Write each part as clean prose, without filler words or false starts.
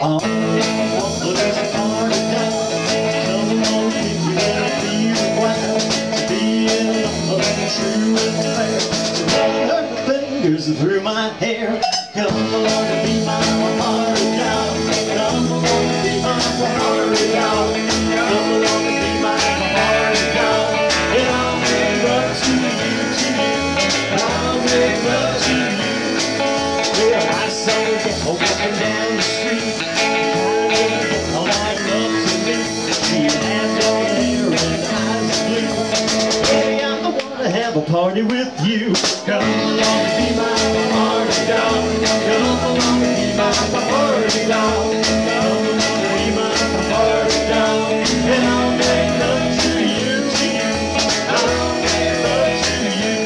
Oh, what is a party now? Come along, if you let it be required to be in love, true and fair. So run her fingers through my hair. Come along and be my party now. Come along and be my party now. Come along and be my party now. And I'll make love to you, to you. I'll make love to you. Well, I saw a gal walking down the street. All I'd love to do. She had long hair and eyes blue. Hey, I'm the one to have a party with you. Come along and be my party doll. Come along and be my party doll. Come along and be my party doll. And I'll make love to you, to you. I'll make love to you.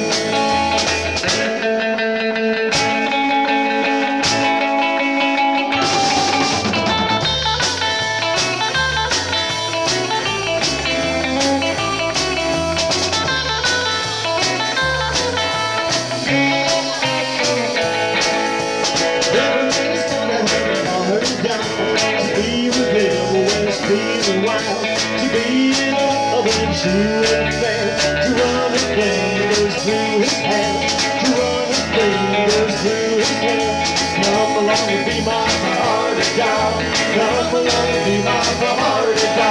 Everybody's gonna have a party down. To be with him when it's feeling wild. To be in love and true and fair. To run his fingers through his hair. To run his fingers through his hair. Come along and be my party doll. Come along and be my party doll.